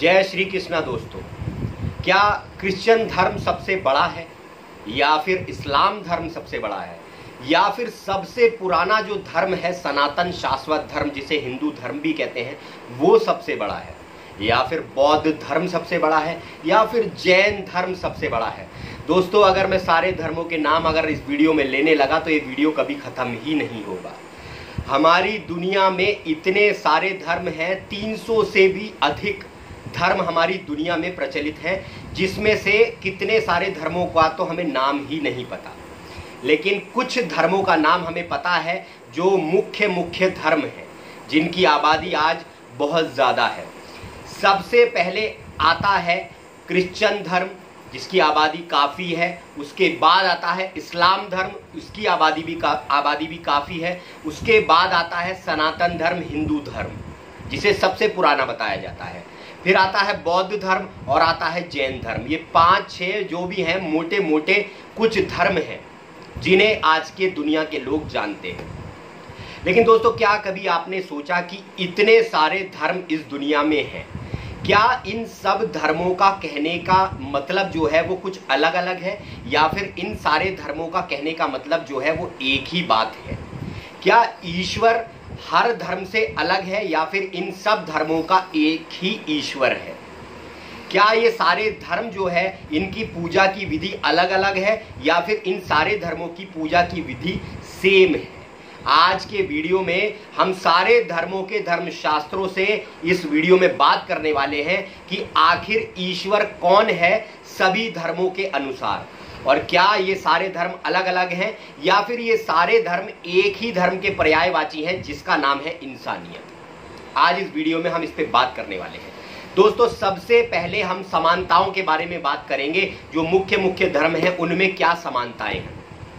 जय श्री कृष्णा दोस्तों। क्या क्रिश्चियन धर्म सबसे बड़ा है या फिर इस्लाम धर्म सबसे बड़ा है या फिर सबसे पुराना जो धर्म है सनातन शाश्वत धर्म जिसे हिंदू धर्म भी कहते हैं वो सबसे बड़ा है या फिर बौद्ध धर्म सबसे बड़ा है या फिर जैन धर्म सबसे बड़ा है? दोस्तों, अगर मैं सारे धर्मों के नाम अगर इस वीडियो में लेने लगा तो ये वीडियो कभी ख़त्म ही नहीं होगा। हमारी दुनिया में इतने सारे धर्म हैं, 300 से भी अधिक धर्म हमारी दुनिया में प्रचलित हैं, जिसमें से कितने सारे धर्मों का तो हमें नाम ही नहीं पता, लेकिन कुछ धर्मों का नाम हमें पता है जो मुख्य धर्म हैं, जिनकी आबादी आज बहुत ज़्यादा है। सबसे पहले आता है क्रिश्चियन धर्म जिसकी आबादी काफ़ी है, उसके बाद आता है इस्लाम धर्म, उसकी आबादी भी काफ़ी है, उसके बाद आता है सनातन धर्म हिंदू धर्म जिसे सबसे पुराना बताया जाता है, फिर आता है बौद्ध धर्म और आता है जैन धर्म। ये 5-6 जो भी हैं मोटे मोटे कुछ धर्म हैं जिन्हें आज के दुनिया के लोग जानते हैं। लेकिन दोस्तों, क्या कभी आपने सोचा कि इतने सारे धर्म इस दुनिया में हैं, क्या इन सब धर्मों का कहने का मतलब जो है वो कुछ अलग अलग है या फिर इन सारे धर्मों का कहने का मतलब जो है वो एक ही बात है? क्या ईश्वर हर धर्म से अलग है या फिर इन सब धर्मों का एक ही ईश्वर है? क्या ये सारे धर्म जो है इनकी पूजा की विधि अलग अलग है या फिर इन सारे धर्मों की पूजा की विधि सेम है? आज के वीडियो में हम सारे धर्मों के धर्मशास्त्रों से इस वीडियो में बात करने वाले हैं कि आखिर ईश्वर कौन है सभी धर्मों के अनुसार, और क्या ये सारे धर्म अलग अलग हैं या फिर ये सारे धर्म एक ही धर्म के पर्यायवाची हैं जिसका नाम है इंसानियत। आज इस वीडियो में हम इस पे बात करने वाले हैं। दोस्तों, सबसे पहले हम समानताओं के बारे में बात करेंगे। जो मुख्य धर्म हैं उनमें क्या समानताएं हैं।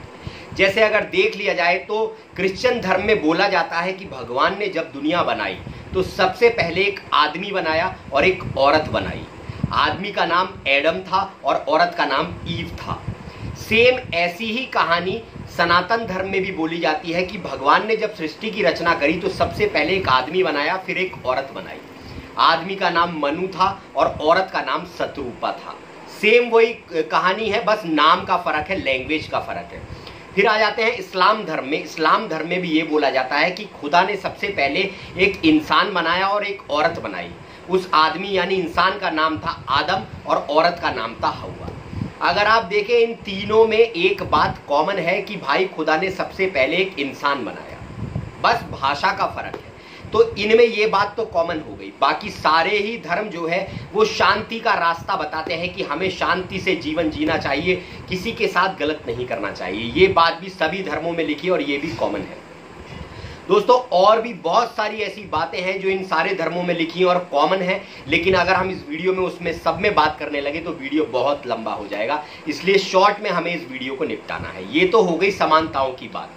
जैसे अगर देख लिया जाए तो क्रिश्चियन धर्म में बोला जाता है कि भगवान ने जब दुनिया बनाई तो सबसे पहले एक आदमी बनाया और एक औरत बनाई। आदमी का नाम एडम था और औरत का नाम ईव था। सेम ऐसी ही कहानी सनातन धर्म में भी बोली जाती है कि भगवान ने जब सृष्टि की रचना करी तो सबसे पहले एक आदमी बनाया, फिर एक औरत बनाई। आदमी का नाम मनु था और औरत का नाम शत्रुपा था। सेम वही कहानी है, बस नाम का फर्क है, लैंग्वेज का फर्क है। फिर आ जाते हैं इस्लाम धर्म में। इस्लाम धर्म में भी ये बोला जाता है कि खुदा ने सबसे पहले एक इंसान बनाया और एक औरत बनाई। उस आदमी यानी इंसान का नाम था आदम और औरत का नाम था हव्वा। अगर आप देखें इन तीनों में एक बात कॉमन है कि भाई खुदा ने सबसे पहले एक इंसान बनाया, बस भाषा का फर्क है। तो इनमें ये बात तो कॉमन हो गई। बाकी सारे ही धर्म जो है वो शांति का रास्ता बताते हैं कि हमें शांति से जीवन जीना चाहिए, किसी के साथ गलत नहीं करना चाहिए। ये बात भी सभी धर्मों में लिखी और ये भी कॉमन है। दोस्तों, और भी बहुत सारी ऐसी बातें हैं जो इन सारे धर्मों में लिखी और कॉमन है, लेकिन अगर हम इस वीडियो में उसमें सब में बात करने लगे तो वीडियो बहुत लंबा हो जाएगा, इसलिए शॉर्ट में हमें इस वीडियो को निपटाना है। ये तो हो गई समानताओं की बात।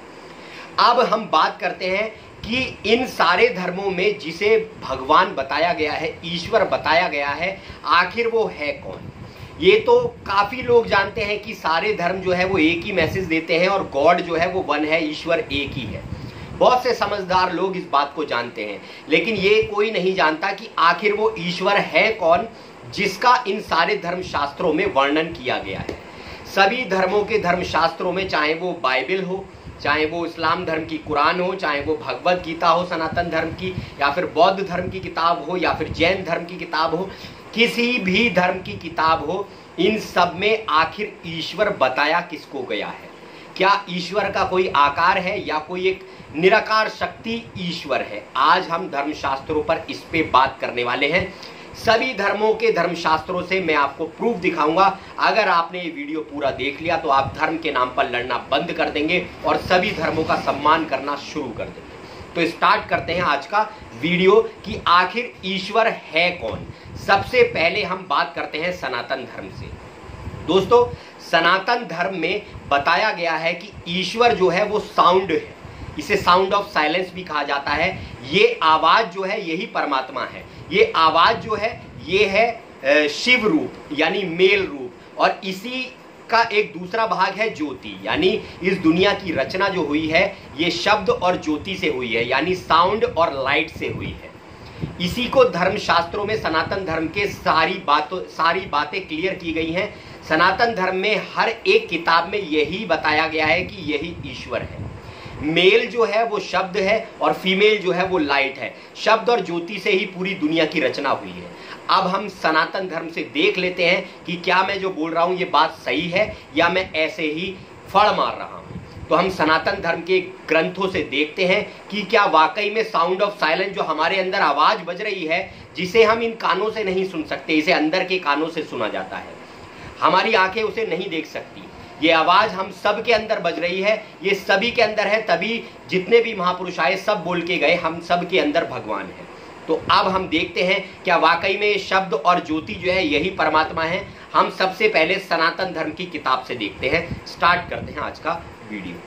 अब हम बात करते हैं कि इन सारे धर्मों में जिसे भगवान बताया गया है, ईश्वर बताया गया है, आखिर वो है कौन? ये तो काफी लोग जानते हैं कि सारे धर्म जो है वो एक ही मैसेज देते हैं और गॉड जो है वो वन है, ईश्वर एक ही है। बहुत से समझदार लोग इस बात को जानते हैं, लेकिन ये कोई नहीं जानता कि आखिर वो ईश्वर है कौन जिसका इन सारे धर्मशास्त्रों में वर्णन किया गया है। सभी धर्मों के धर्मशास्त्रों में, चाहे वो बाइबल हो, चाहे वो इस्लाम धर्म की कुरान हो, चाहे वो भगवत गीता हो सनातन धर्म की, या फिर बौद्ध धर्म की किताब हो, या फिर जैन धर्म की किताब हो, किसी भी धर्म की किताब हो, इन सब में आखिर ईश्वर बताया किसको गया है? क्या ईश्वर का कोई आकार है या कोई एक निराकार शक्ति ईश्वर है? आज हम धर्मशास्त्रों पर इस पे बात करने वाले हैं। सभी धर्मों के धर्मशास्त्रों से मैं आपको प्रूफ दिखाऊंगा। अगर आपने ये वीडियो पूरा देख लिया तो आप धर्म के नाम पर लड़ना बंद कर देंगे और सभी धर्मों का सम्मान करना शुरू कर देंगे। तो स्टार्ट करते हैं आज का वीडियो कि आखिर ईश्वर है कौन। सबसे पहले हम बात करते हैं सनातन धर्म से। दोस्तों, सनातन धर्म में बताया गया है कि ईश्वर जो है वो साउंड है, इसे साउंड ऑफ साइलेंस भी कहा जाता है। ये आवाज जो है यही परमात्मा है। ये आवाज जो है ये है शिव रूप यानी मेल रूप, और इसी का एक दूसरा भाग है ज्योति, यानी इस दुनिया की रचना जो हुई है ये शब्द और ज्योति से हुई है, यानी साउंड और लाइट से हुई है। इसी को धर्मशास्त्रों में सनातन धर्म के सारी बातें क्लियर की गई हैं। सनातन धर्म में हर एक किताब में यही बताया गया है कि यही ईश्वर है। मेल जो है वो शब्द है और फीमेल जो है वो लाइट है। शब्द और ज्योति से ही पूरी दुनिया की रचना हुई है। अब हम सनातन धर्म से देख लेते हैं कि क्या मैं जो बोल रहा हूं ये बात सही है या मैं ऐसे ही फड़ मार रहा हूं। तो हम सनातन धर्म के ग्रंथों से देखते हैं कि क्या वाकई में साउंड ऑफ साइलेंस, जो हमारे अंदर आवाज बज रही है, जिसे हम इन कानों से नहीं सुन सकते, इसे अंदर के कानों से सुना जाता है, हमारी आंखें उसे नहीं देख सकती, ये आवाज हम सब के अंदर बज रही है, ये सभी के अंदर है। तभी जितने भी महापुरुष आए सब बोल के गए हम सब के अंदर भगवान है। तो अब हम देखते हैं क्या वाकई में शब्द और ज्योति जो है यही परमात्मा है। हम सबसे पहले सनातन धर्म की किताब से देखते हैं। स्टार्ट करते हैं आज का वीडियो।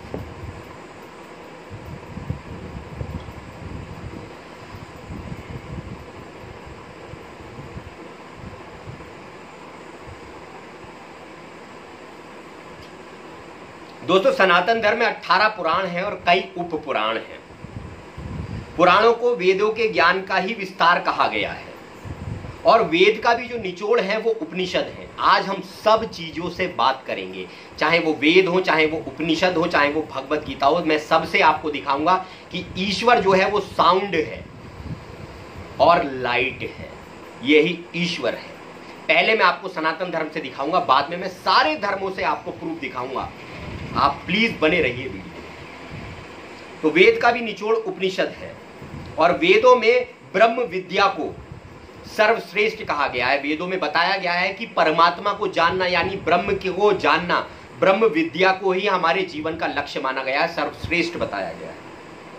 दोस्तों, सनातन धर्म में 18 पुराण हैं और कई उप पुराण हैं। पुराणों को वेदों के ज्ञान का ही विस्तार कहा गया है और वेद का भी जो निचोड़ है वो उपनिषद है। आज हम सब चीजों से बात करेंगे, चाहे वो वेद हो, चाहे वो उपनिषद हो, चाहे वो भगवत गीता हो। मैं सबसे आपको दिखाऊंगा कि ईश्वर जो है वो साउंड है और लाइट है, यही ईश्वर है। पहले मैं आपको सनातन धर्म से दिखाऊंगा, बाद में मैं सारे धर्मों से आपको प्रूफ दिखाऊंगा। आप प्लीज बने रहिए वीडियो। तो वेद का भी निचोड़ उपनिषद है और वेदों में ब्रह्म विद्या को सर्वश्रेष्ठ कहा गया है। वेदों में बताया गया है कि परमात्मा को जानना यानी ब्रह्म को जानना, ब्रह्म विद्या को ही हमारे जीवन का लक्ष्य माना गया है, सर्वश्रेष्ठ बताया गया है।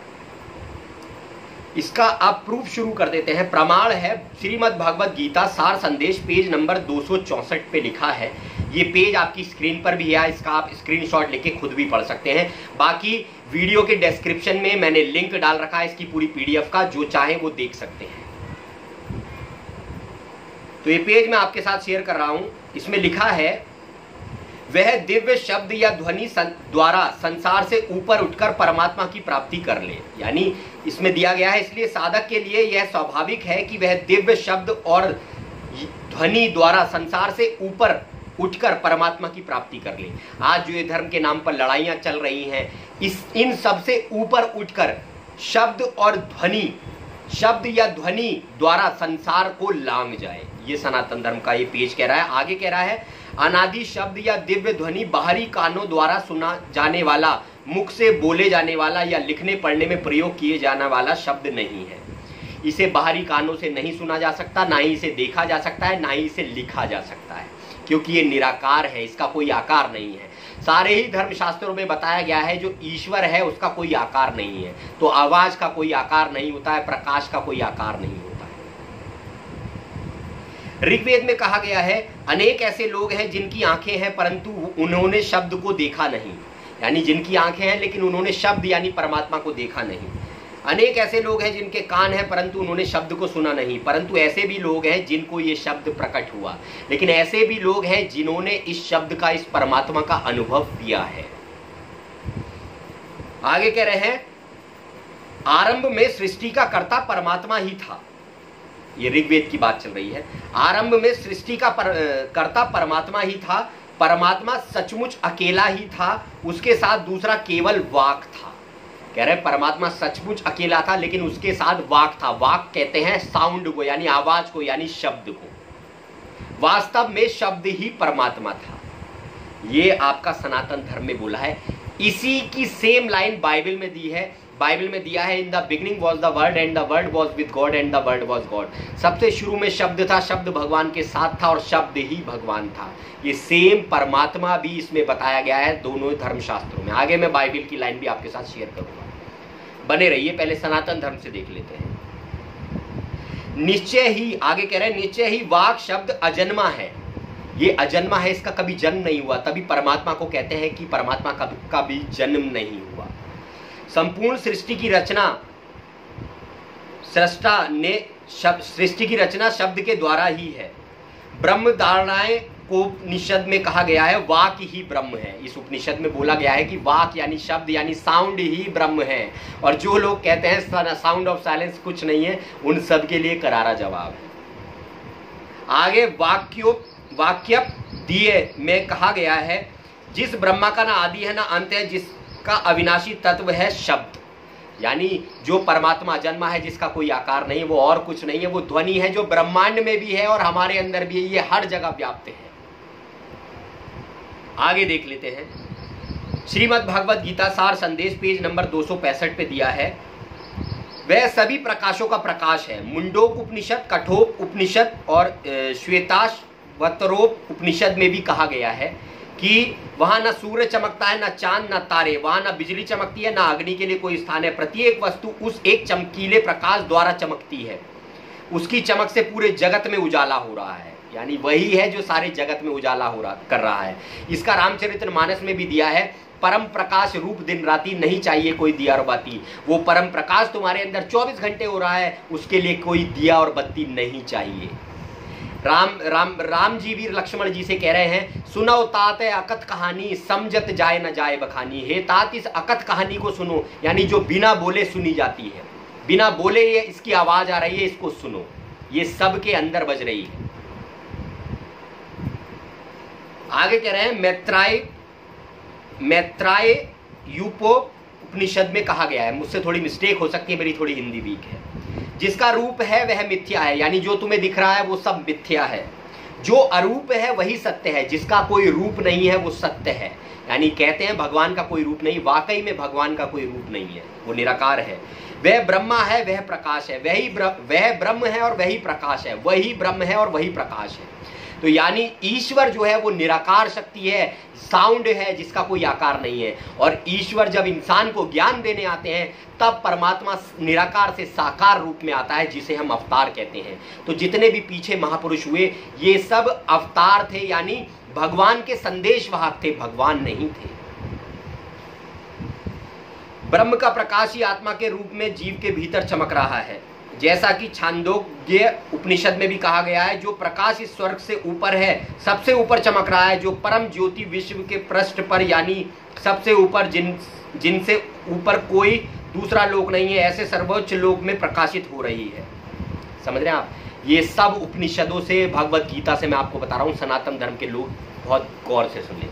इसका आप प्रूफ शुरू कर देते हैं। प्रमाण है श्रीमद् भगवत गीता सार संदेश, पेज नंबर 264 पे लिखा है। ये पेज आपकी स्क्रीन पर भी है, इसका आप स्क्रीनशॉट लेके खुद भी पढ़ सकते हैं। बाकी वीडियो के डिस्क्रिप्शन में मैंने लिंक डाल रखा है इसकी पूरी पीडीएफ का, जो चाहे वो देख सकते हैं। तो ये पेज मैं आपके साथ शेयर कर रहा हूं। इसमें लिखा है, वह दिव्य शब्द या ध्वनि द्वारा संसार से ऊपर उठकर परमात्मा की प्राप्ति कर ले। यानी इसमें दिया गया है, इसलिए साधक के लिए यह स्वाभाविक है कि वह दिव्य शब्द और ध्वनि द्वारा संसार से ऊपर उठकर परमात्मा की प्राप्ति कर ले। आज जो ये धर्म के नाम पर लड़ाइयां चल रही हैं, इन सब से ऊपर उठकर शब्द और ध्वनि, शब्द या ध्वनि द्वारा संसार को लांग जाए। ये सनातन धर्म का ये पेज कह रहा है। आगे कह रहा है, अनादि शब्द या दिव्य ध्वनि बाहरी कानों द्वारा सुना जाने वाला, मुख से बोले जाने वाला या लिखने पढ़ने में प्रयोग किए जाने वाला शब्द नहीं है। इसे बाहरी कानों से नहीं सुना जा सकता, ना ही इसे देखा जा सकता है, ना ही इसे लिखा जा सकता है, क्योंकि ये निराकार है, इसका कोई आकार नहीं है। सारे ही धर्मशास्त्रों में बताया गया है जो ईश्वर है उसका कोई आकार नहीं है। तो आवाज का कोई आकार नहीं होता है, प्रकाश का कोई आकार नहीं होता है। ऋग्वेद में कहा गया है, अनेक ऐसे लोग हैं जिनकी आंखें हैं परंतु उन्होंने शब्द को देखा नहीं। यानी जिनकी आंखें हैं लेकिन उन्होंने शब्द यानी परमात्मा को देखा नहीं। अनेक ऐसे लोग हैं जिनके कान हैं परंतु उन्होंने शब्द को सुना नहीं। परंतु ऐसे भी लोग हैं जिनको ये शब्द प्रकट हुआ। लेकिन ऐसे भी लोग हैं जिन्होंने इस शब्द का, इस परमात्मा का अनुभव किया है। आगे कह रहे हैं, आरंभ में सृष्टि का कर्ता परमात्मा ही था। ये ऋग्वेद की बात चल रही है। आरंभ में सृष्टि का कर्ता परमात्मा ही था। परमात्मा सचमुच अकेला ही था, उसके साथ दूसरा केवल वाक था। कह रहे परमात्मा सचमुच अकेला था लेकिन उसके साथ वाक था। वाक कहते हैं साउंड को, यानी आवाज को, यानी शब्द को। वास्तव में शब्द ही परमात्मा था। ये आपका सनातन धर्म में बोला है। इसी की सेम लाइन बाइबल में दी है। बाइबल में दिया है, in the beginning was the word and the word was with God and the word was God. सबसे शुरू में शब्द था, शब्द भगवान के साथ था और शब्द ही भगवान था। ये सेम परमात्मा भी इसमें बताया गया है दोनों धर्मशास्त्रों में। आगे मैं बाइबल की लाइन भी आपके साथ शेयर करूंगा, बने रहिए। पहले सनातन धर्म से देख लेते हैं। निश्चय ही, आगे कह रहे हैं, निश्चय ही वाक शब्द अजन्मा है। ये अजन्मा है, इसका कभी जन्म नहीं हुआ। तभी परमात्मा को कहते हैं कि परमात्मा का कभी जन्म नहीं हुआ। संपूर्ण सृष्टि की रचना सृष्टि की रचना शब्द के द्वारा ही है। ब्रह्म धारणाएं को उपनिषद में कहा गया है वाक ही ब्रह्म है। इस उपनिषद में बोला गया है कि वाक यानी शब्द यानी साउंड ही ब्रह्म है। और जो लोग कहते हैं साउंड ऑफ साइलेंस कुछ नहीं है, उन सब के लिए करारा जवाब है। आगे वाक्य दिए में कहा गया है जिस ब्रह्मा का ना आदि है ना अंत है, जिसका अविनाशी तत्व है शब्द, यानी जो परमात्मा जन्मा है, जिसका कोई आकार नहीं, वो और कुछ नहीं है, वो ध्वनि है जो ब्रह्मांड में भी है और हमारे अंदर भी है, ये हर जगह व्याप्त है। आगे देख लेते हैं। श्रीमद् भगवद गीता सार संदेश पेज नंबर 265 पे दिया है, वह सभी प्रकाशों का प्रकाश है। मुंडोक उपनिषद, कठोप उपनिषद और श्वेताश्वतरोप उपनिषद में भी कहा गया है कि वहां न सूर्य चमकता है, न चांद, न तारे, वहां न बिजली चमकती है, न अग्नि के लिए कोई स्थान है। प्रत्येक वस्तु उस एक चमकीले प्रकाश द्वारा चमकती है, उसकी चमक से पूरे जगत में उजाला हो रहा है, यानी वही है जो सारे जगत में उजाला कर रहा है। इसका रामचरितमानस में भी दिया है, परम प्रकाश रूप दिन राती, नहीं चाहिए कोई दिया और बाती। वो परम प्रकाश तुम्हारे अंदर 24 घंटे हो रहा है, उसके लिए कोई दिया और बत्ती नहीं चाहिए। राम जी भी लक्ष्मण जी से कह रहे हैं, सुनो तात अकथ कहानी, समझत जाए न जाए बखानी। हे तात, इस अकथ कहानी को सुनो, यानी जो बिना बोले सुनी जाती है, बिना बोले ये इसकी आवाज आ रही है, इसको सुनो, ये सब के अंदर बज रही है। आगे कह रहे हैं मैत्राय यूपो उपनिषद में कहा गया है, मुझसे थोड़ी मिस्टेक हो सकती है, मेरी थोड़ी हिंदी वीक है, जिसका रूप है वह मिथ्या है, यानी जो तुम्हें दिख रहा है वो सब मिथ्या है। जो अरूप है वही सत्य है, जिसका कोई रूप नहीं है वो सत्य है। यानी कहते हैं भगवान का कोई रूप नहीं, वाकई में भगवान का कोई रूप नहीं है, वो निराकार है। वह ब्रह्मा है, वह प्रकाश है, वह ब्रह्म है और वही प्रकाश है, वही ब्रह्म है और वही प्रकाश है। तो यानी ईश्वर जो है वो निराकार शक्ति है, साउंड है जिसका कोई आकार नहीं है। और ईश्वर जब इंसान को ज्ञान देने आते हैं तब परमात्मा निराकार से साकार रूप में आता है, जिसे हम अवतार कहते हैं। तो जितने भी पीछे महापुरुष हुए ये सब अवतार थे, यानी भगवान के संदेशवाहक थे, भगवान नहीं थे। ब्रह्म का प्रकाश ही आत्मा के रूप में जीव के भीतर चमक रहा है, जैसा कि छांदोग्य उपनिषद में भी कहा गया है। जो प्रकाश इस स्वर्ग से ऊपर है, सबसे ऊपर चमक रहा है, जो परम ज्योति विश्व के पृष्ठ पर, यानी सबसे ऊपर, जिनसे ऊपर कोई दूसरा लोक नहीं है, ऐसे सर्वोच्च लोक में प्रकाशित हो रही है। समझ रहे हैं आप? ये सब उपनिषदों से, भगवत गीता से मैं आपको बता रहा हूँ। सनातन धर्म के लोग बहुत गौर से सुन लें।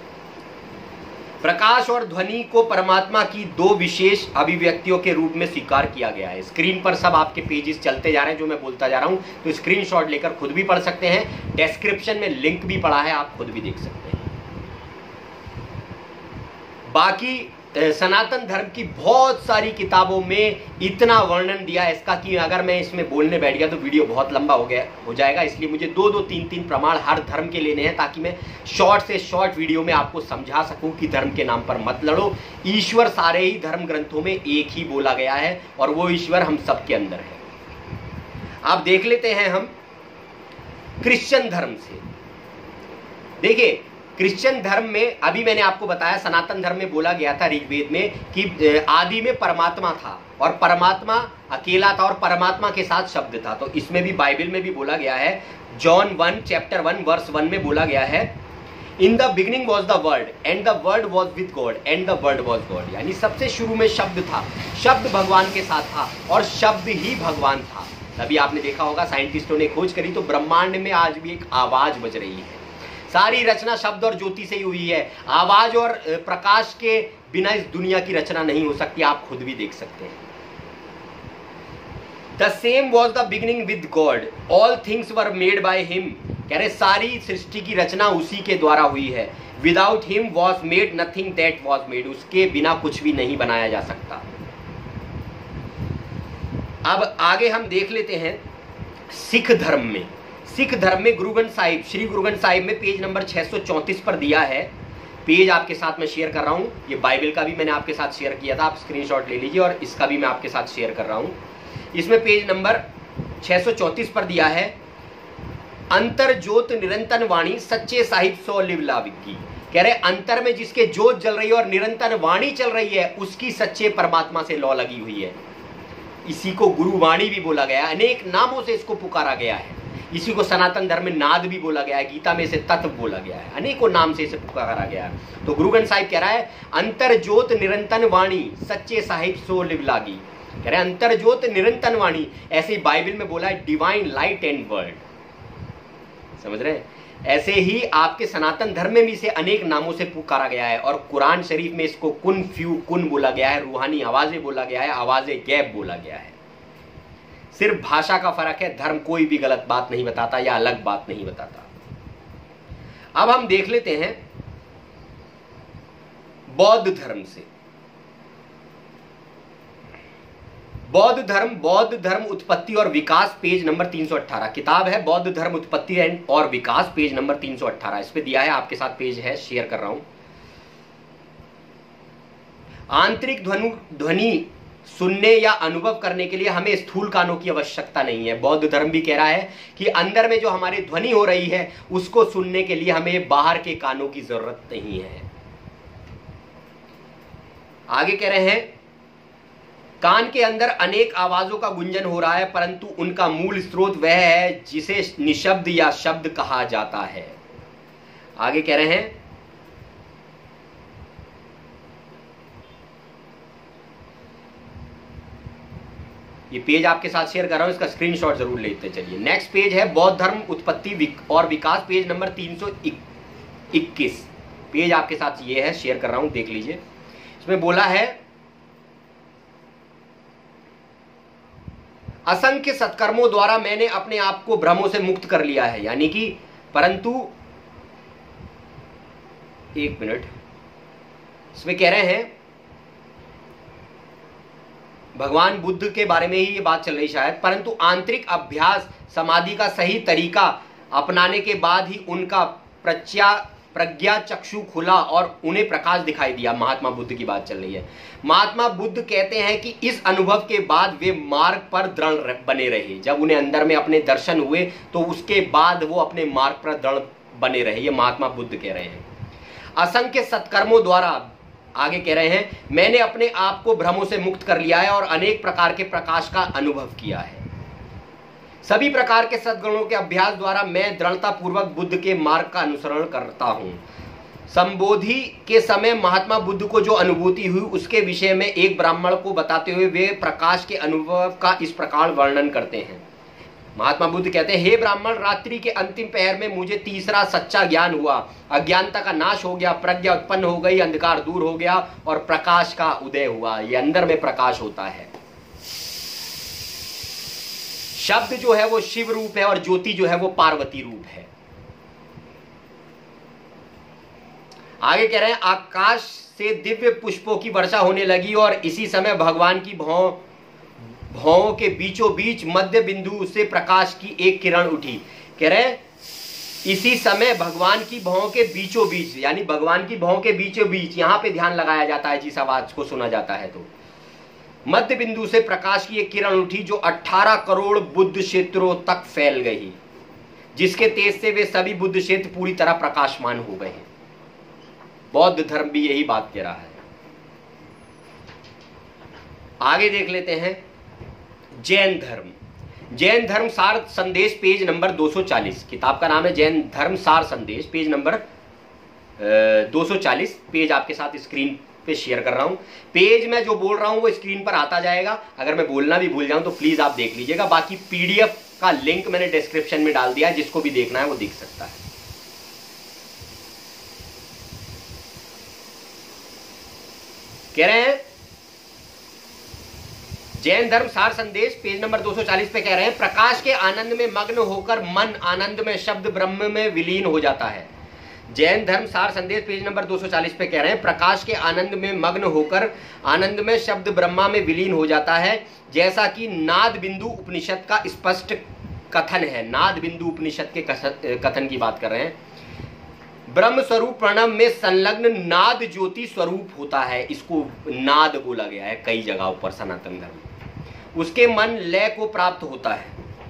प्रकाश और ध्वनि को परमात्मा की दो विशेष अभिव्यक्तियों के रूप में स्वीकार किया गया है। स्क्रीन पर सब आपके पेजेस चलते जा रहे हैं जो मैं बोलता जा रहा हूं, तो स्क्रीनशॉट लेकर खुद भी पढ़ सकते हैं। डिस्क्रिप्शन में लिंक भी पड़ा है, आप खुद भी देख सकते हैं। बाकी सनातन धर्म की बहुत सारी किताबों में इतना वर्णन दिया है इसका कि अगर मैं इसमें बोलने बैठ गया तो वीडियो बहुत लंबा हो जाएगा। इसलिए मुझे 2-2, 3-3 प्रमाण हर धर्म के लेने हैं, ताकि मैं शॉर्ट से शॉर्ट वीडियो में आपको समझा सकूं कि धर्म के नाम पर मत लड़ो। ईश्वर सारे ही धर्म ग्रंथों में एक ही बोला गया है, और वो ईश्वर हम सबके अंदर है। आप देख लेते हैं हम क्रिश्चियन धर्म से। देखिए, क्रिश्चियन धर्म में अभी मैंने आपको बताया, सनातन धर्म में बोला गया था ऋग्वेद में कि आदि में परमात्मा था और परमात्मा अकेला था और परमात्मा के साथ शब्द था। तो इसमें भी बाइबल में भी बोला गया है, जॉन 1 चैप्टर 1 वर्स 1 में बोला गया है, in the beginning was the word and the word was with God and the word was God. यानी सबसे शुरू में शब्द था, शब्द भगवान के साथ था और शब्द ही भगवान था। तभी आपने देखा होगा साइंटिस्टों ने खोज करी तो ब्रह्मांड में आज भी एक आवाज बज रही है। सारी रचना शब्द और ज्योति से ही हुई है। आवाज और प्रकाश के बिना इस दुनिया की रचना नहीं हो सकती, आप खुद भी देख सकते हैं। The same was the beginning with God, all things were made by him. कह रहे सारी सृष्टि की रचना उसी के द्वारा हुई है। Without him was made nothing that was made, उसके बिना कुछ भी नहीं बनाया जा सकता। अब आगे हम देख लेते हैं सिख धर्म में। सिख धर्म में गुरु ग्रंथ साहिब, श्री गुरु ग्रंथ साहिब में पेज नंबर 634 पर दिया है। पेज आपके साथ में शेयर कर रहा हूं। ये बाइबल का भी मैंने आपके साथ शेयर किया था, आप स्क्रीनशॉट ले लीजिए, और इसका भी मैं आपके साथ शेयर कर रहा हूं। इसमें पेज नंबर 634 पर दिया है, अंतर ज्योत निरंतर वाणी सच्चे साहिब सो लिवला विज्ञी। कह रहे अंतर में जिसके ज्योत जल रही है और निरंतर वाणी चल रही है, उसकी सच्चे परमात्मा से लौ लगी हुई है। इसी को गुरुवाणी भी बोला गया, अनेक नामों से इसको पुकारा गया है। इसी को सनातन धर्म में नाद भी बोला गया है, गीता में इसे तत्व बोला गया है, अनेकों नाम से इसे पुकारा गया है। तो गुरु ग्रंथ साहिब कह रहा है अंतर ज्योत निरंतन वाणी सच्चे साहिब सो लिव लागी। कह रहे हैं अंतर ज्योत निरंतन वाणी, ऐसे ही बाइबल में बोला है डिवाइन लाइट एंड वर्ड। समझ रहे हैं? ऐसे ही आपके सनातन धर्म में भी इसे अनेक नामों से पुकारा गया है, और कुरान शरीफ में इसको कुन फ्यू कुन बोला गया है, रूहानी आवाजें बोला गया है, आवाजें गैब बोला गया है। सिर्फ भाषा का फर्क है, धर्म कोई भी गलत बात नहीं बताता या अलग बात नहीं बताता। अब हम देख लेते हैं बौद्ध धर्म से। बौद्ध धर्म उत्पत्ति और विकास, पेज नंबर 318 किताब है बौद्ध धर्म उत्पत्ति और विकास, पेज नंबर 318। इस पे दिया है, आपके साथ पेज है, शेयर कर रहा हूं। आंतरिक ध्वनि सुनने या अनुभव करने के लिए हमें स्थूल कानों की आवश्यकता नहीं है। बौद्ध धर्म भी कह रहा है कि अंदर में जो हमारी ध्वनि हो रही है उसको सुनने के लिए हमें बाहर के कानों की जरूरत नहीं है। आगे कह रहे हैं कान के अंदर अनेक आवाजों का गुंजन हो रहा है, परंतु उनका मूल स्रोत वह है जिसे निशब्द या शब्द कहा जाता है। आगे कह रहे हैं ये पेज आपके साथ शेयर कर रहा हूं, इसका स्क्रीनशॉट जरूर लेते चलिए। नेक्स्ट पेज है बौद्ध धर्म उत्पत्ति और विकास, पेज नंबर 321। पेज आपके साथ ये है, शेयर कर रहा हूं, देख लीजिए। इसमें बोला है असंख्य सत्कर्मों द्वारा मैंने अपने आप को भ्रमों से मुक्त कर लिया है, यानी कि परंतु एक मिनट, इसमें कह रहे हैं भगवान बुद्ध के बारे में ही ये बात चल रही शायद, परंतु आंतरिक अभ्यास समाधि का सही तरीका अपनाने के बाद ही उनका प्रज्ञा चक्षु खुला और उन्हें प्रकाश दिखाई दिया। महात्मा बुद्ध की बात चल रही है। महात्मा बुद्ध कहते हैं कि इस अनुभव के बाद वे मार्ग पर दृढ़ बने रहे। जब उन्हें अंदर में अपने दर्शन हुए तो उसके बाद वो अपने मार्ग पर दृढ़ बने रहे। ये महात्मा बुद्ध कह रहे हैं। असंख्य सत्कर्मों द्वारा, आगे कह रहे हैं, मैंने अपने आप को भ्रमों से मुक्त कर लिया है और अनेक प्रकार के प्रकाश का अनुभव किया है। सभी प्रकार के सद्गुणों के अभ्यास द्वारा मैं दृढ़ता पूर्वक बुद्ध के मार्ग का अनुसरण करता हूं। संबोधि के समय महात्मा बुद्ध को जो अनुभूति हुई उसके विषय में एक ब्राह्मण को बताते हुए वे प्रकाश के अनुभव का इस प्रकार वर्णन करते हैं। महात्मा बुद्ध कहते हैं, हे ब्राह्मण, रात्रि के अंतिम पहर में मुझे तीसरा सच्चा ज्ञान हुआ। अज्ञानता का नाश हो गया, प्रज्ञा उत्पन्न हो गई, अंधकार दूर हो गया और प्रकाश का उदय हुआ। ये अंदर में प्रकाश होता है। शब्द जो है वो शिव रूप है और ज्योति जो है वो पार्वती रूप है। आगे कह रहे हैं, आकाश से दिव्य पुष्पों की वर्षा होने लगी और इसी समय भगवान की भौं के बीचों बीच मध्य बिंदु से प्रकाश की एक किरण उठी। कह रहे हैं इसी समय भगवान की भौं के बीचों बीच, यानी भगवान की भौं के बीचों बीच, यहां पे ध्यान लगाया जाता है जिस आवाज को सुना जाता है। तो मध्य बिंदु से प्रकाश की एक किरण उठी जो 18 करोड़ बुद्ध क्षेत्रों तक फैल गई, जिसके तेज से वे सभी बुद्ध क्षेत्र पूरी तरह प्रकाशमान हो गए। बौद्ध धर्म भी यही बात कह रहा है। आगे देख लेते हैं जैन धर्म। जैन धर्म सार संदेश, पेज नंबर 240। किताब का नाम है जैन धर्म सार संदेश, पेज नंबर 240। पेज आपके साथ स्क्रीन पे शेयर कर रहा हूं। पेज में जो बोल रहा हूं वो स्क्रीन पर आता जाएगा। अगर मैं बोलना भी भूल जाऊं तो प्लीज आप देख लीजिएगा। बाकी पीडीएफ का लिंक मैंने डिस्क्रिप्शन में डाल दिया है, जिसको भी देखना है वो देख सकता है। कह रहे हैं जैन धर्म सार संदेश, पेज नंबर 240 पे कह रहे हैं, प्रकाश के आनंद में मग्न होकर मन आनंद में शब्द ब्रह्म में विलीन हो जाता है। जैन धर्म सार संदेश, पेज नंबर 240 पे कह रहे हैं, प्रकाश के आनंद में मग्न होकर आनंद में शब्द ब्रह्मा में विलीन हो जाता है, जैसा कि नाद बिंदु उपनिषद का स्पष्ट कथन है। नाद बिंदु उपनिषद के कथन की बात कर रहे हैं। ब्रह्म स्वरूप प्रणव में संलग्न नाद ज्योति स्वरूप होता है। इसको नाद बोला गया है कई जगहों पर सनातन धर्म। उसके मन लय को प्राप्त होता है।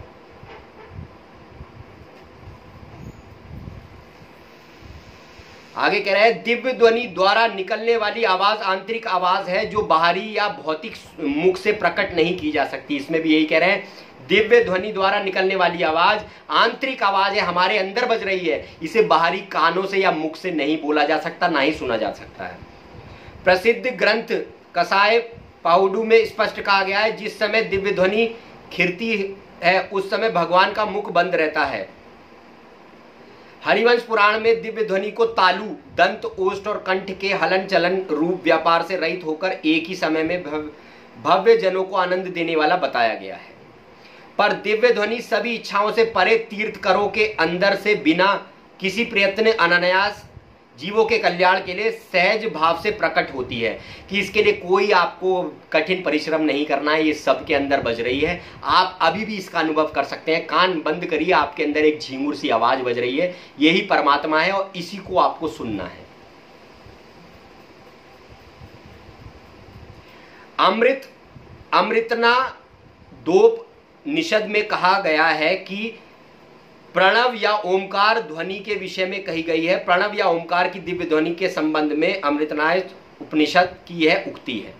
आगे कह रहे हैं, दिव्य ध्वनि द्वारा निकलने वाली आवाज आंतरिक आवाज है जो बाहरी या भौतिक मुख से प्रकट नहीं की जा सकती। इसमें भी यही कह रहे हैं, दिव्य ध्वनि द्वारा निकलने वाली आवाज आंतरिक आवाज है, हमारे अंदर बज रही है। इसे बाहरी कानों से या मुख से नहीं बोला जा सकता, ना ही सुना जा सकता है। प्रसिद्ध ग्रंथ कसाय पाउडू में स्पष्ट कहा गया है, जिस समय दिव्य ध्वनि खिरती है उस समय भगवान का मुख बंद रहता है। हरिवंश पुराण में दिव्य ध्वनि को तालु, दंत, ओष्ठ और कंठ के हलन चलन रूप व्यापार से रहित होकर एक ही समय में भव्य जनों को आनंद देने वाला बताया गया है। पर दिव्य ध्वनि सभी इच्छाओं से परे तीर्थकरों के अंदर से बिना किसी प्रयत्न अनायास जीवों के कल्याण के लिए सहज भाव से प्रकट होती है, कि इसके लिए कोई आपको कठिन परिश्रम नहीं करना है, ये सबके अंदर बज रही है। आप अभी भी इसका अनुभव कर सकते हैं। कान बंद करिए, आपके अंदर एक झींगुर सी आवाज बज रही है, यही परमात्मा है और इसी को आपको सुनना है। अमृतना दोप निषद में कहा गया है कि प्रणव या ओमकार ध्वनि के विषय में कही गई है। प्रणव या ओमकार की दिव्य ध्वनि के संबंध में अमृतनाय उपनिषद की यह उक्ति है,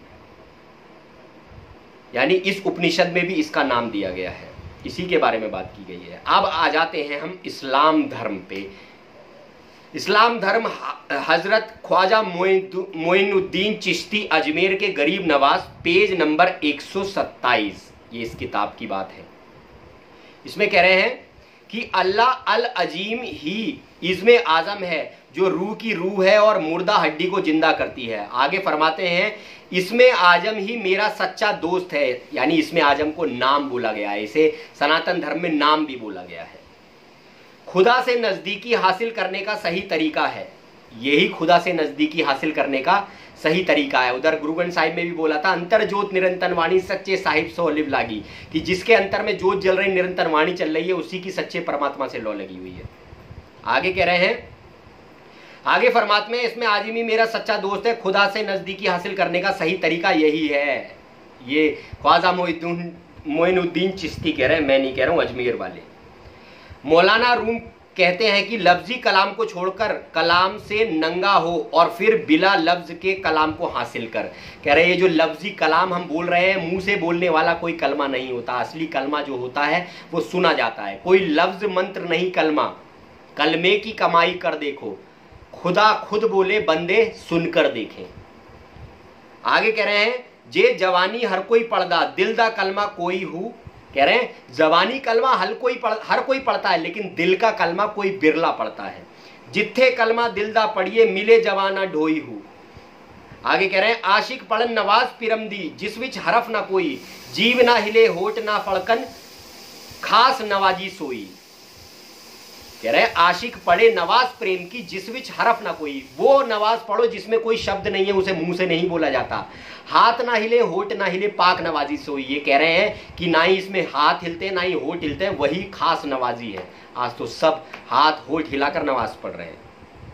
यानी इस उपनिषद में भी इसका नाम दिया गया है, इसी के बारे में बात की गई है। अब आ जाते हैं हम इस्लाम धर्म पे। इस्लाम धर्म हजरत ख्वाजा मोइनुद्दीन चिश्ती अजमेर के गरीब नवाज, पेज नंबर 127, ये इस किताब की बात है। इसमें कह रहे हैं कि अल्लाह अल अजीम ही इज़्मे आज़म है, जो रूह की रूह है और मुर्दा हड्डी को जिंदा करती है। आगे फरमाते हैं, इसमें आजम ही मेरा सच्चा दोस्त है, यानी इसमें आजम को नाम बोला गया है, इसे सनातन धर्म में नाम भी बोला गया है। खुदा से नजदीकी हासिल करने का सही तरीका है, यही खुदा से नजदीकी हासिल करने का सही तरीका है। उधर गुरु ग्रंथ साहिब में भी बोला था, अंतर जोत निरंतर वाणी सच्चे साहिब सो लिव लागी, कि जिसके अंतर में जोत जल रही, निरंतर वाणी चल रही है, उसी की सच्चे परमात्मा से लौ लगी हुई है। आगे कह रहे हैं, आगे फरमाते हैं, इसमें आजिमी मेरा सच्चा दोस्त है, खुदा से नजदीकी हासिल करने का सही तरीका यही है। ये ख्वाजा मोइनुद्दीन चिश्ती कह रहे हैं, मैं नहीं कह रहा हूं, अजमेर वाले। मौलाना रूम कहते हैं कि लफ्जी कलाम को छोड़कर कलाम से नंगा हो और फिर बिला लफ्ज के कलाम को हासिल कर। कह रहे हैं ये जो लफ्जी कलाम हम बोल रहे हैं, मुंह से बोलने वाला कोई कलमा नहीं होता, असली कलमा जो होता है वो सुना जाता है। कोई लफ्ज मंत्र नहीं, कलमा कलमे की कमाई कर देखो, खुदा खुद बोले बंदे सुनकर देखें। आगे कह रहे हैं, जे जवानी हर कोई पढ़दा, दिल दा कलमा कोई हूँ। कह रहे हैं जवानी कलमा हर कोई पढ़ता है, लेकिन दिल का कलमा कोई बिरला पढ़ता है। जिथे कलमा दिल दा पढ़िए, मिले जवाना ढोई हूँ। आगे कह रहे हैं, आशिक पढ़न नवाज पिरम दी, जिस विच हरफ ना कोई, जीव ना हिले होठ ना फड़कन, खास नवाजी सोई। कह रहे हैं आशिक पढ़े नवाज प्रेम की, जिस विच हरफ ना कोई, वो नवाज पढ़ो जिसमें कोई शब्द नहीं है, उसे मुंह से नहीं बोला जाता। हाथ ना हिले होठ ना हिले, पाक नवाजी सोई। ये कह रहे हैं कि ना ही इसमें हाथ हिलते ना ही होठ हिलते हैं, वही खास नवाजी है। आज तो सब हाथ होठ हिलाकर नमाज पढ़ रहे हैं।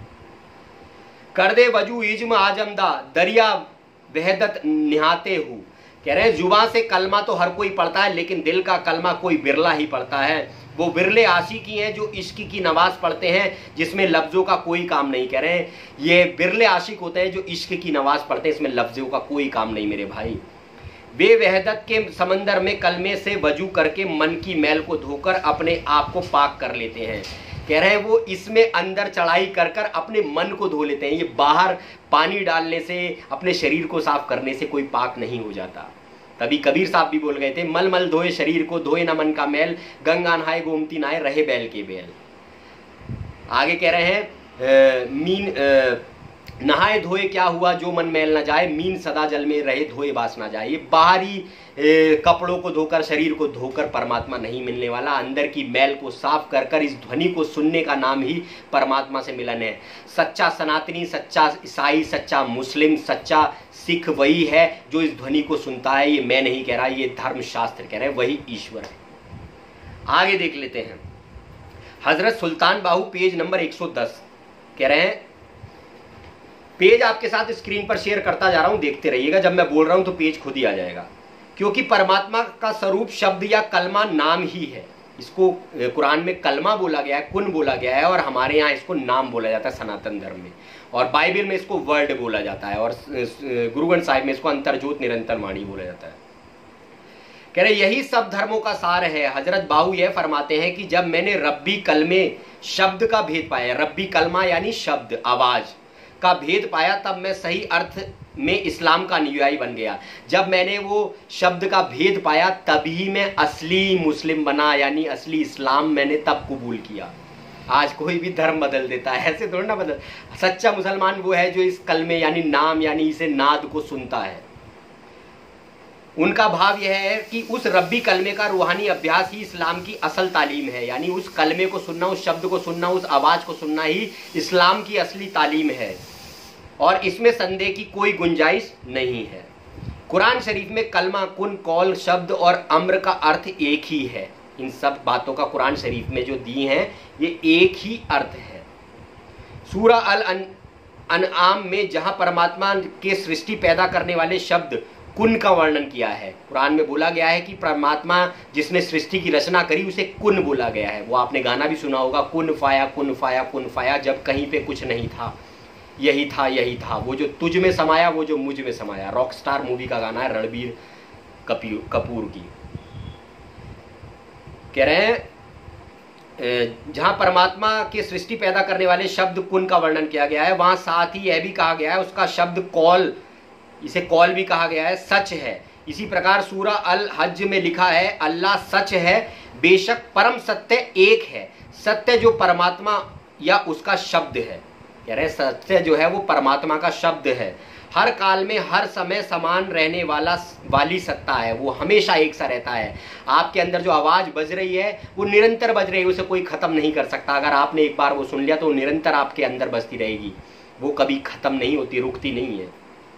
कर दे वजू इज्म आजमदा, दरिया वहदत निहाते हूँ। कह रहे हैं जुबान से कलमा तो हर कोई पढ़ता है, लेकिन दिल का कलमा कोई बिरला ही पढ़ता है। वो बिरले आशिकी हैं जो इश्क की नमाज पढ़ते हैं, जिसमें लफ्जों का कोई काम नहीं। कह रहे हैं ये बिरले आशिक होते हैं जो इश्क की नमाज पढ़ते हैं, इसमें लफ्जों का कोई काम नहीं मेरे भाई। वे वहदत के समंदर में कलमे से वजू करके मन की मैल को धोकर अपने आप को पाक कर लेते हैं। कह रहे हैं वो इसमें अंदर चढ़ाई कर कर अपने मन को धो लेते हैं। ये बाहर पानी डालने से, अपने शरीर को साफ करने से कोई पाक नहीं हो जाता। तभी कबीर साहब भी बोल गए थे, मल मल धोए शरीर को, धोए न मन का मैल, गंगा नहाए गोमती नहाए, रहे बैल के बैल। आगे कह रहे हैं नहाए धोए क्या हुआ, जो मन मैल न जाए, मीन सदा जल में रहे, धोए बास ना जाए। ये बाहरी कपड़ों को धोकर, शरीर को धोकर परमात्मा नहीं मिलने वाला। अंदर की मैल को साफ कर कर इस ध्वनि को सुनने का नाम ही परमात्मा से मिलन है। सच्चा सनातनी, सच्चा ईसाई, सच्चा मुस्लिम, सच्चा सिख वही है जो इस ध्वनि को सुनता है। ये मैं नहीं कह रहा, ये धर्मशास्त्र कह रहे हैं, वही ईश्वर है। आगे देख लेते हैं, हजरत सुल्तान बाहू, पेज नंबर 110 कह रहे हैं, पेज आपके साथ स्क्रीन पर शेयर करता जा रहा हूं, देखते रहिएगा। जब मैं बोल रहा हूं तो पेज खुद ही आ जाएगा, क्योंकि परमात्मा का स्वरूप शब्द या कलमा नाम ही है। इसको कुरान में कलमा बोला गया है, कुन बोला गया है, और हमारे यहाँ इसको नाम बोला जाता है सनातन धर्म में, और बाइबल में इसको वर्ड बोला जाता है, और गुरु ग्रंथ साहिब में इसको अंतर्ज्योत निरंतर वाणी बोला जाता है। कह रहे यही सब धर्मों का सार है। हजरत बाहू यह फरमाते हैं कि जब मैंने रब्बी कलमे शब्द का भेद पाया, रब्बी कलमा यानी शब्द, आवाज का भेद पाया, तब मैं सही अर्थ में इस्लाम का अनुयायी बन गया। जब मैंने वो शब्द का भेद पाया तभी मैं असली मुस्लिम बना, यानी असली इस्लाम मैंने तब कबूल किया। आज कोई भी धर्म बदल देता है, ऐसे थोड़ा ना बदल। सच्चा मुसलमान वो है जो इस कलमे यानी नाम यानी इसे नाद को सुनता है। उनका भाव यह है कि उस रब्बी कलमे का रूहानी अभ्यास ही इस्लाम की असल तालीम है, यानी उस कलमे को सुनना, उस शब्द को सुनना, उस आवाज को सुनना ही इस्लाम की असली तालीम है और इसमें संदेह की कोई गुंजाइश नहीं है। कुरान शरीफ में कलमा, कुन, कौल शब्द और अम्र का अर्थ एक ही है। इन सब बातों का कुरान शरीफ में जो दी हैं ये एक ही अर्थ है। सूरा अल अनआम में जहां परमात्मा के सृष्टि पैदा करने वाले शब्द कुन का वर्णन किया है, कुरान में बोला गया है कि परमात्मा जिसने सृष्टि की रचना करी उसे कुन बोला गया है। वो आपने गाना भी सुना होगा, कुन फाया कुन फाया कुन फाया, जब कहीं पे कुछ नहीं था यही था यही था, वो जो तुझ में समाया वो जो मुझ में समाया। रॉकस्टार मूवी का गाना है, रणबीर कपूर की। कह रहे हैं जहां परमात्मा के सृष्टि पैदा करने वाले शब्द कुन का वर्णन किया गया है, वहां साथ ही यह भी कहा गया है उसका शब्द कौल, इसे कौल भी कहा गया है, सच है। इसी प्रकार सूरा अल हज में लिखा है अल्लाह सच है, बेशक परम सत्य एक है। सत्य जो परमात्मा या उसका शब्द है, कह रहे सत्य जो है वो परमात्मा का शब्द है। हर काल में हर समय समान रहने वाली सत्ता है, वो हमेशा एक सा रहता है। आपके अंदर जो आवाज बज रही है वो निरंतर बज रही है, उसे कोई खत्म नहीं कर सकता। अगर आपने एक बार वो सुन लिया तो निरंतर आपके अंदर बजती रहेगी, वो कभी खत्म नहीं होती, रुकती नहीं है।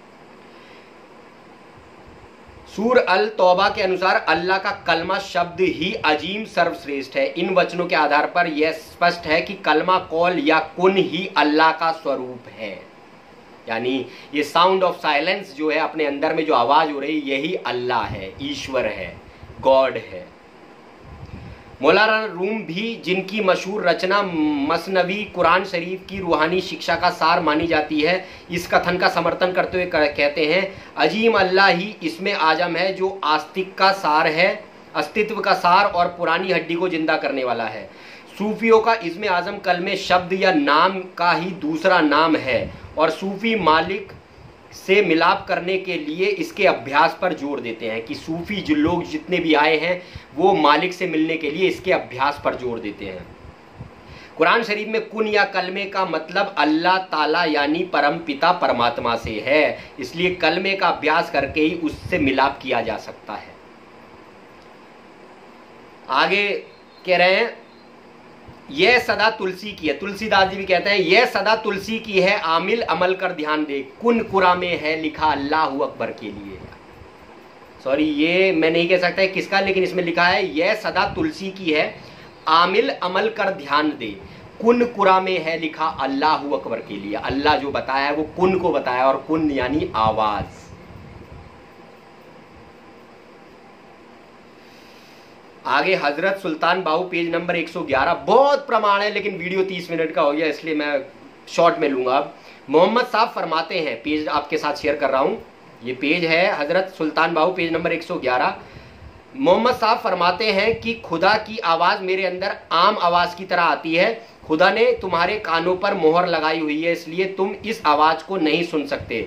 सूर अल तौबा के अनुसार अल्लाह का कलमा शब्द ही अजीम सर्वश्रेष्ठ है। इन वचनों के आधार पर यह स्पष्ट है कि कलमा, कौल या कुन ही अल्लाह का स्वरूप है, यानी ये साउंड ऑफ साइलेंस जो है अपने अंदर में जो आवाज हो रही यही अल्लाह है, ईश्वर है, गॉड है। मौलाना रूम भी, जिनकी मशहूर रचना मसनवी कुरान शरीफ की रूहानी शिक्षा का सार मानी जाती है, इस कथन का समर्थन करते हुए कहते हैं अजीम अल्लाह ही इसमें आजम है जो आस्तिक का सार है, अस्तित्व का सार और पुरानी हड्डी को जिंदा करने वाला है। सूफियों का इस्म आजम कलमे शब्द या नाम का ही दूसरा नाम है और सूफी मालिक से मिलाप करने के लिए इसके अभ्यास पर जोर देते हैं कि सूफी जो लोग जितने भी आए हैं वो मालिक से मिलने के लिए इसके अभ्यास पर जोर देते हैं। कुरान शरीफ में कुन या कलमे का मतलब अल्लाह ताला यानी परम पिता परमात्मा से है, इसलिए कलमे का अभ्यास करके ही उससे मिलाप किया जा सकता है। आगे कह रहे हैं यह सदा तुलसी की है, तुलसीदास जी भी कहते हैं यह सदा तुलसी की है, आमिल अमल कर ध्यान दे, कुन कुरा में है लिखा अल्लाह अकबर के लिए। सॉरी ये मैं नहीं कह सकता है किसका, लेकिन इसमें लिखा है यह सदा तुलसी की है, आमिल अमल कर ध्यान दे, कुन कुरा में है लिखा अल्लाह अकबर के लिए। अल्लाह जो बताया है वो कुन को बताया, और कुन यानी आवाज। आगे हजरत सुल्तान बाहू पेज नंबर 111, बहुत प्रमाण है लेकिन वीडियो 30 मिनट का हो गया इसलिए मैं शॉर्ट में लूंगा। अब मोहम्मद साहब फरमाते हैं, पेज आपके साथ शेयर कर रहा हूं, ये पेज है हजरत सुल्तान बाहू पेज नंबर 111। मोहम्मद साहब फरमाते हैं कि खुदा की आवाज मेरे अंदर आम आवाज की तरह आती है, खुदा ने तुम्हारे कानों पर मोहर लगाई हुई है इसलिए तुम इस आवाज को नहीं सुन सकते।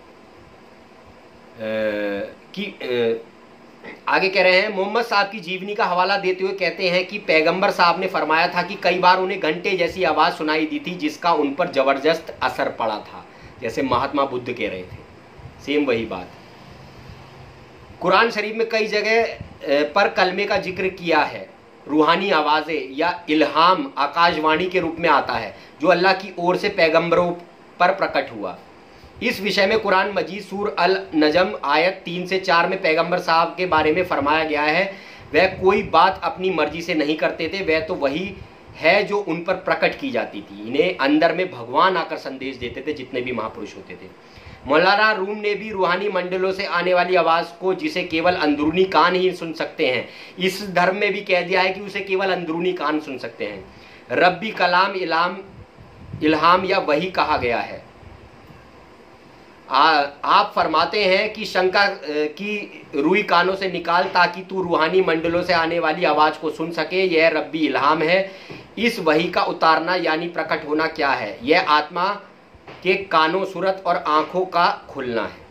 आगे कह रहे हैं मोहम्मद साहब की जीवनी का हवाला देते हुए कहते हैं कि पैगंबर साहब ने फरमाया था कि कई बार उन्हें घंटे जैसी आवाज सुनाई दी थी जिसका उन पर जबरदस्त असर पड़ा था, जैसे महात्मा बुद्ध कह रहे थे, सेम वही बात। कुरान शरीफ में कई जगह पर कलमे का जिक्र किया है, रूहानी आवाजें या इल्हाम आकाशवाणी के रूप में आता है जो अल्लाह की ओर से पैगंबरों पर प्रकट हुआ। इस विषय में कुरान मजीद सूर अल नजम आयत 3 से 4 में पैगंबर साहब के बारे में फरमाया गया है, वह कोई बात अपनी मर्जी से नहीं करते थे, वह तो वही है जो उन पर प्रकट की जाती थी, इन्हें अंदर में भगवान आकर संदेश देते थे जितने भी महापुरुष होते थे। मौलाना रूम ने भी रूहानी मंडलों से आने वाली आवाज को जिसे केवल अंदरूनी कान ही सुन सकते हैं, इस धर्म में भी कह दिया है कि उसे केवल अंदरूनी कान सुन सकते हैं। रब्बी कलाम इल्हाम या वही कहा गया है। आप फरमाते हैं कि शंका की रुई कानों से निकाल ताकि तू रूहानी मंडलों से आने वाली आवाज को सुन सके। यह रब्बी इल्हाम है। इस वही का उतारना यानी प्रकट होना क्या है? यह आत्मा के कानों, सूरत और आंखों का खुलना है।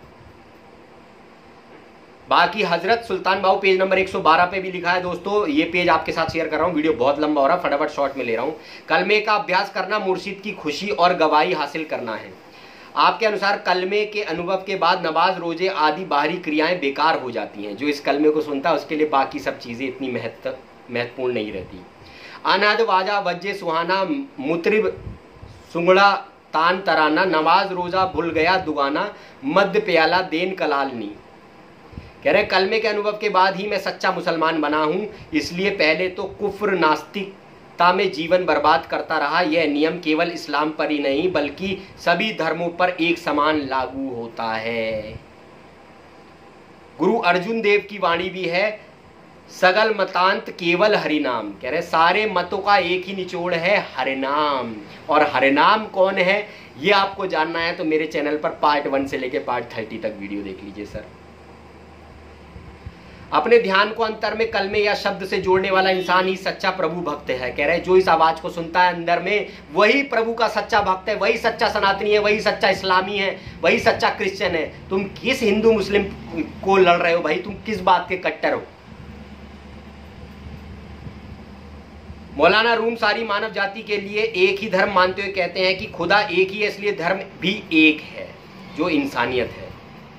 बाकी हजरत सुल्तान बाहू पेज नंबर 112 पे भी लिखा है। दोस्तों ये पेज आपके साथ शेयर कर रहा हूँ, वीडियो बहुत लंबा हो रहा है, फटाफट शॉर्ट में ले रहा हूँ। कलमे का अभ्यास करना मुर्शिद की खुशी और गवाही हासिल करना है। आपके अनुसार कलमे के अनुभव के बाद नमाज, रोजे आदि बाहरी क्रियाएं बेकार हो जाती हैं। जो इस कलमे को सुनता है उसके लिए बाकी सब चीज़ें इतनी महत्वपूर्ण नहीं रहती। अनहद वाजा वज्जे सुहाना, मुतरिब सुंगड़ा तान तराना, नमाज रोजा भूल गया दुगाना, मध्य प्याला देन कलालनी। कह रहे कलमे के अनुभव के बाद ही मैं सच्चा मुसलमान बना हूँ, इसलिए पहले तो कुफ्र नास्तिकता में जीवन बर्बाद करता रहा। यह नियम केवल इस्लाम पर ही नहीं बल्कि सभी धर्मों पर एक समान लागू होता है। गुरु अर्जुन देव की वाणी भी है, सगल मतांत केवल हरिनाम। कह रहे सारे मतों का एक ही निचोड़ है, हरिनाम। और हरिनाम कौन है ये आपको जानना है तो मेरे चैनल पर पार्ट 1 से लेकर पार्ट 30 तक वीडियो देख लीजिए सर। अपने ध्यान को अंतर में कलमे या शब्द से जोड़ने वाला इंसान ही सच्चा प्रभु भक्त है। कह रहे जो इस आवाज को सुनता है अंदर में, वही प्रभु का सच्चा भक्त है, वही सच्चा सनातनी है, वही सच्चा इस्लामी है, वही सच्चा क्रिश्चियन है। तुम किस हिंदू मुस्लिम को लड़ रहे हो भाई? तुम किस बात के कट्टर हो? मौलाना रूम सारी मानव जाति के लिए एक ही धर्म मानते हुए कहते हैं कि खुदा एक ही है, इसलिए धर्म भी एक है जो इंसानियत है।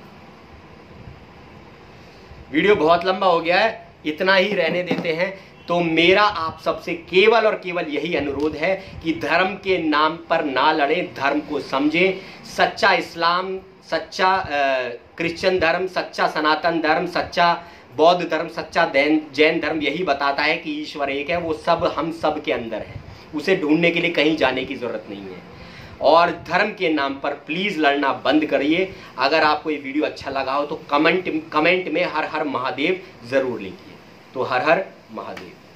वीडियो बहुत लंबा हो गया है, इतना ही रहने देते हैं। तो मेरा आप सबसे केवल और केवल यही अनुरोध है कि धर्म के नाम पर ना लड़ें, धर्म को समझें। सच्चा इस्लाम, सच्चा क्रिश्चियन धर्म, सच्चा सनातन धर्म, सच्चा बौद्ध धर्म, सच्चा जैन धर्म यही बताता है कि ईश्वर एक है। वो सब हम सब के अंदर है, उसे ढूंढने के लिए कहीं जाने की जरूरत नहीं है। और धर्म के नाम पर प्लीज लड़ना बंद करिए। अगर आपको ये वीडियो अच्छा लगा हो तो कमेंट में हर हर महादेव जरूर लिखिए। तो हर हर महादेव।